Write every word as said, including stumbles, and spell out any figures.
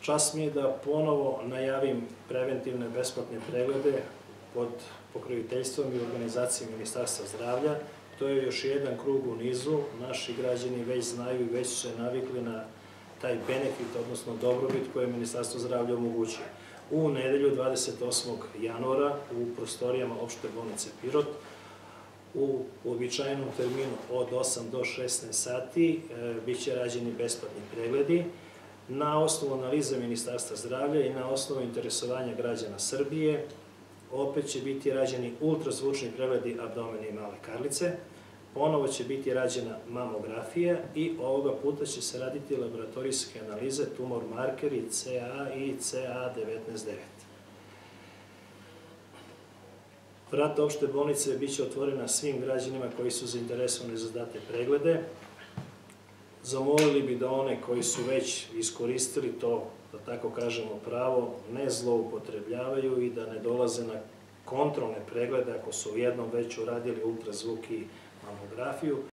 Čast mi je da ponovo najavim preventivne besplatne preglede pod pokroviteljstvom i organizacijom Ministarstva zdravlja. To je još jedan krug u nizu. Naši građani već znaju i već su se navikli na taj benefit, odnosno dobrobit koje Ministarstvo zdravlja omogućuje. U nedelju dvadeset osmog januara u prostorijama Opšte bolnice Pirot u uobičajenom terminu od osam do šesnaest sati bit će rađeni besplatni pregledi. Na osnovu analize Ministarstva zdravlja i na osnovu interesovanja građana Srbije opet će biti rađeni ultrazvučni pregledi abdomena i male karlice, ponovo će biti rađena mamografija i ovoga puta će se raditi laboratorijske analize, tumor markeri C A i C A devetnaest devet. Vrata opšte bolnice bit će otvorena svim građanima koji su zainteresovani za date preglede. Zamolili bi da one koji su već iskoristili to, da tako kažemo, pravo, ne zloupotrebljavaju i da ne dolaze na kontrolne preglede ako su jednom već uradili ultrazvuk i mamografiju.